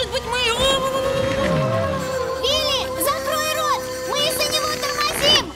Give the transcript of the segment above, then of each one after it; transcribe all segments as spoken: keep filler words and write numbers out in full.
может быть, мы... Вилли, закрой рот! Мы из-за него тормозим!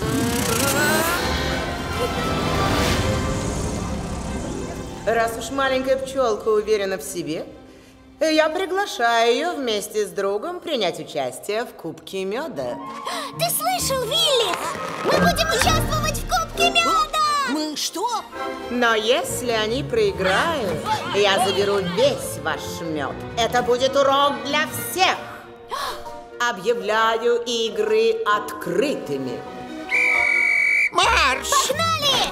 Раз уж маленькая пчелка уверена в себе, я приглашаю ее вместе с другом принять участие в Кубке меда. Ты слышал, Вилли? Мы будем участвовать в Кубке меда! Мы что? Но если они проиграют, я заберу весь ваш мед. Это будет урок для всех. Объявляю игры открытыми. Марш! Погнали!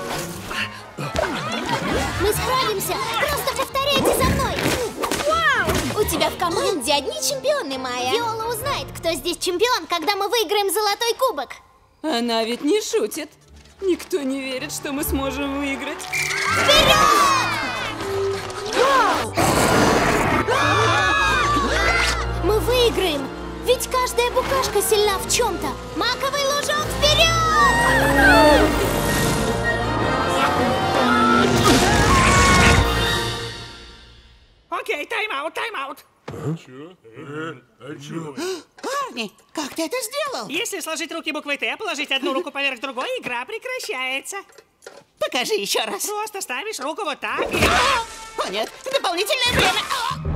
Мы справимся! Просто повторяйте за мной! Вау! У тебя в команде одни чемпионы, Майя. Виола узнает, кто здесь чемпион, когда мы выиграем золотой кубок. Она ведь не шутит. Никто не верит, что мы сможем выиграть. Вперед! Мы выиграем! Ведь каждая букашка сильна в чем-то. Маковый лужок, вперед! Окей, тайм-аут, тайм-аут. Парни, как ты это сделал? Если сложить руки буквой Т, положить одну руку поверх другой, игра прекращается. Покажи еще раз. Просто ставишь руку вот так и... О, нет, дополнительное время.